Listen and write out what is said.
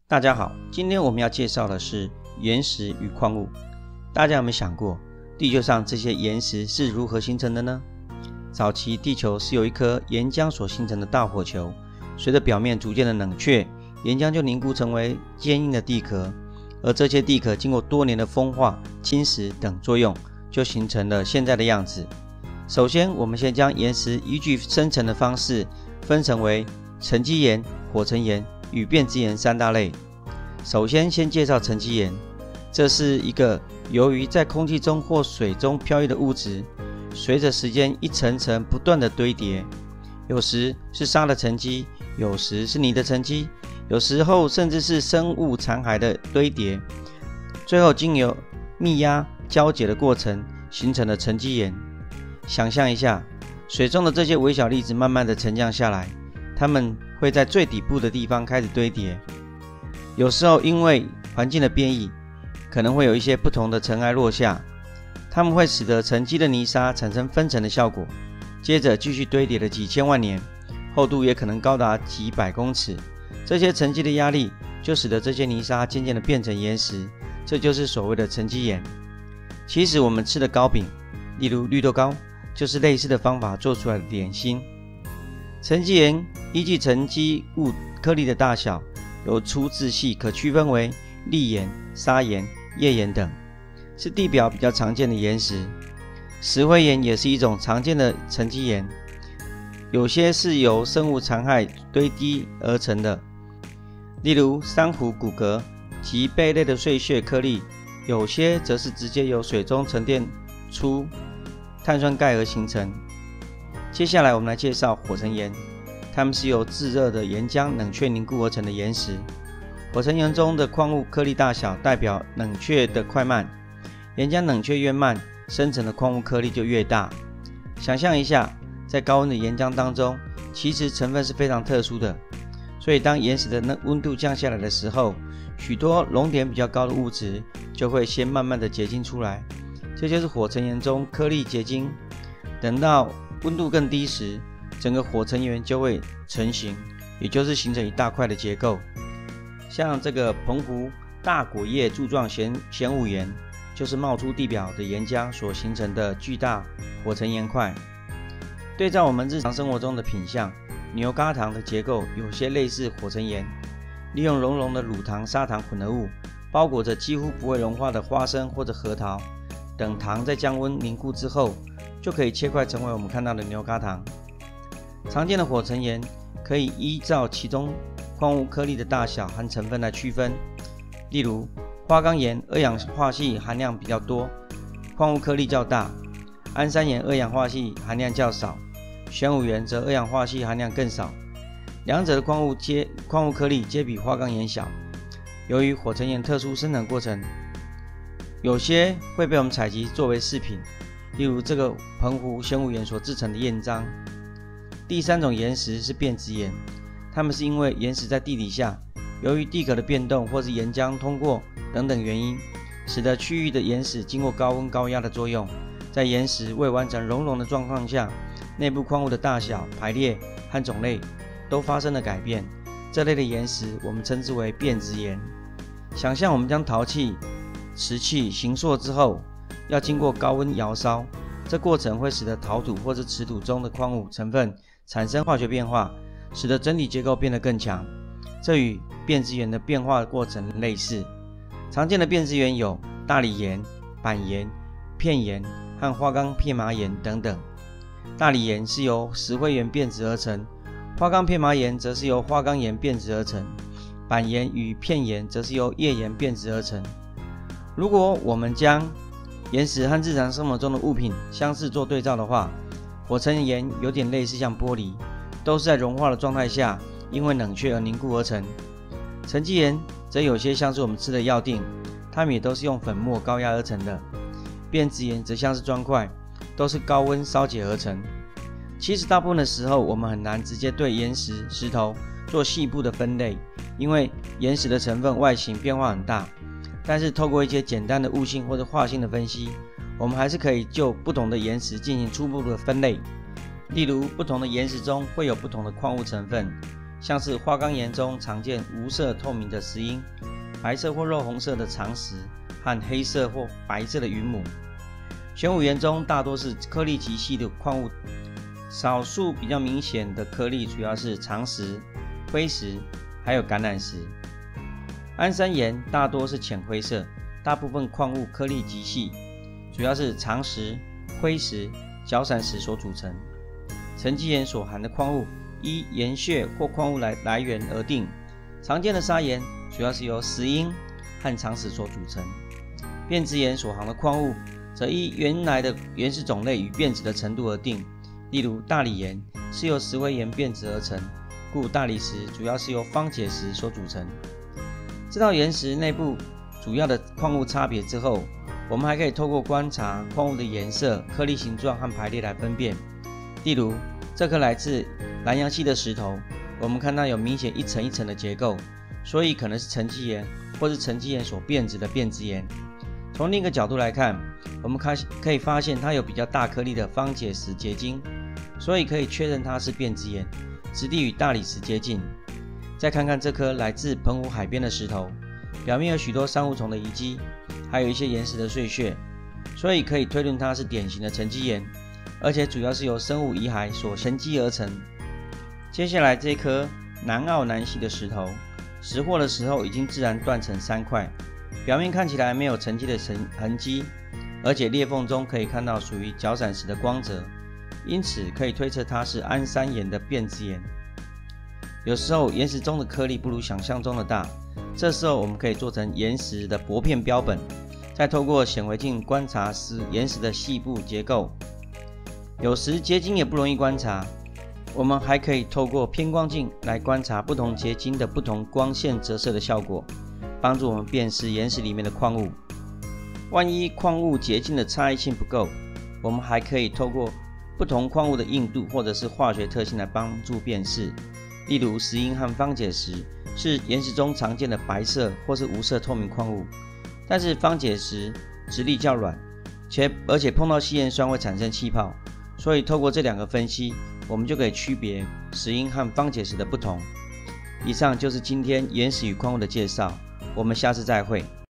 大家好，今天我们要介绍的是岩石与矿物。大家有没有想过，地球上这些岩石是如何形成的呢？早期地球是由一颗岩浆所形成的大火球，随着表面逐渐的冷却，岩浆就凝固成为坚硬的地壳，而这些地壳经过多年的风化、侵蚀等作用，就形成了现在的样子。首先，我们先将岩石依据生成的方式分成为沉积岩、火成岩与变质岩三大类。首先介绍沉积岩，这是一个由于在空气中或水中飘逸的物质，随着时间一层层不断的堆叠，有时是沙的沉积，有时是泥的沉积，有时候甚至是生物残骸的堆叠，最后经由密压胶结的过程形成了沉积岩。想象一下，水中的这些微小粒子慢慢的沉降下来，它们会在最底部的地方开始堆叠，有时候因为环境的变异，可能会有一些不同的尘埃落下，它们会使得沉积的泥沙产生分层的效果，接着继续堆叠了几千万年，厚度也可能高达几百公尺。这些沉积的压力就使得这些泥沙渐渐的变成岩石，这就是所谓的沉积岩。其实我们吃的糕饼，例如绿豆糕，就是类似的方法做出来的点心。沉积岩依据沉积物颗粒的大小，由粗至细可区分为砾岩、砂岩、页岩等，是地表比较常见的岩石。石灰岩也是一种常见的沉积岩，有些是由生物残骸堆积而成的，例如珊瑚骨骼及贝类的碎屑颗粒，有些则是直接由水中沉淀出碳酸钙而形成。接下来我们来介绍火成岩，它们是由炙热的岩浆冷却凝固而成的岩石。火成岩中的矿物颗粒大小代表冷却的快慢，岩浆冷却越慢，生成的矿物颗粒就越大。想象一下，在高温的岩浆当中，其实成分是非常特殊的，所以当岩石的温度降下来的时候，许多熔点比较高的物质就会先慢慢的结晶出来，这就是火成岩中颗粒结晶。等到温度更低时，整个火成岩就会成型，也就是形成一大块的结构。像这个澎湖大果叶柱状玄武岩，就是冒出地表的岩浆所形成的巨大火成岩块。对照我们日常生活中的品相，牛轧糖的结构有些类似火成岩，利用熔融的乳糖砂糖混合物包裹着几乎不会融化的花生或者核桃等糖，在降温凝固之后，就可以切块成为我们看到的牛轧糖。常见的火成岩可以依照其中矿物颗粒的大小和成分来区分，例如花岗岩二氧化硒含量比较多，矿物颗粒较大；安山岩二氧化硒含量较少，玄武岩则二氧化硒含量更少。两者的矿物颗粒皆比花岗岩小。由于火成岩特殊生产过程，有些会被我们采集作为饰品，例如这个澎湖玄武岩所制成的燕章。第三种岩石是变质岩，它们是因为岩石在地底下，由于地壳的变动或是岩浆通过等等原因，使得区域的岩石经过高温高压的作用，在岩石未完成熔融的状况下，内部矿物的大小、排列和种类都发生了改变。这类的岩石我们称之为变质岩。想象我们将陶器、瓷器形塑之后，要经过高温窑烧，这过程会使得陶土或是瓷土中的矿物成分产生化学变化，使得整体结构变得更强。这与变质岩的变化过程类似。常见的变质岩有大理岩、板岩、片岩和花岗片麻岩等等。大理岩是由石灰岩变质而成，花岗片麻岩则是由花岗岩变质而成，板岩与片岩则是由页岩变质而成。如果我们将岩石和日常生活中的物品相似做对照的话，火成岩有点类似像玻璃，都是在融化的状态下因为冷却而凝固而成。沉积岩则有些像是我们吃的药锭，它们也都是用粉末高压而成的。变质岩则像是砖块，都是高温烧结而成。其实大部分的时候，我们很难直接对岩石、石头做细部的分类，因为岩石的成分外形变化很大。但是透过一些简单的物性或者化性的分析，我们还是可以就不同的岩石进行初步的分类。例如，不同的岩石中会有不同的矿物成分， 像是花岗岩中常见无色透明的石英、白色或肉红色的长石和黑色或白色的云母。玄武岩中大多是颗粒极细的矿物，少数比较明显的颗粒主要是长石、灰石，还有橄榄石。安山岩大多是浅灰色，大部分矿物颗粒极细，主要是长石、灰石、角闪石所组成。沉积岩所含的矿物依岩穴或矿物来源而定，常见的砂岩主要是由石英和长石所组成。变质岩所含的矿物则依原来的原石种类与变质的程度而定，例如大理岩是由石灰岩变质而成，故大理石主要是由方解石所组成。知道岩石内部主要的矿物差别之后，我们还可以透过观察矿物的颜色、颗粒形状和排列来分辨。例如，这颗来自南洋系的石头，我们看到有明显一层一层的结构，所以可能是沉积岩或是沉积岩所变质的变质岩。从另一个角度来看，我们可以发现它有比较大颗粒的方解石结晶，所以可以确认它是变质岩，质地与大理石接近。再看看这颗来自澎湖海边的石头，表面有许多珊瑚虫的遗迹，还有一些岩石的碎屑，所以可以推论它是典型的沉积岩，而且主要是由生物遗骸所沉积而成。接下来这颗南澳南系的石头，拾获的时候已经自然断成3块，表面看起来没有沉积的痕迹，而且裂缝中可以看到属于角闪石的光泽，因此可以推测它是安山岩的变质岩。有时候岩石中的颗粒不如想象中的大，这时候我们可以做成岩石的薄片标本，再透过显微镜观察岩石的细部结构。有时结晶也不容易观察，我们还可以透过偏光镜来观察不同结晶的不同光线折射的效果，帮助我们辨识岩石里面的矿物。万一矿物结晶的差异性不够，我们还可以透过不同矿物的硬度或者是化学特性来帮助辨识。例如石英和方解石是岩石中常见的白色或是无色透明矿物，但是方解石质地较软，而且碰到稀盐酸会产生气泡，所以透过这2个分析，我们就可以区别石英和方解石的不同。以上就是今天岩石与矿物的介绍，我们下次再会。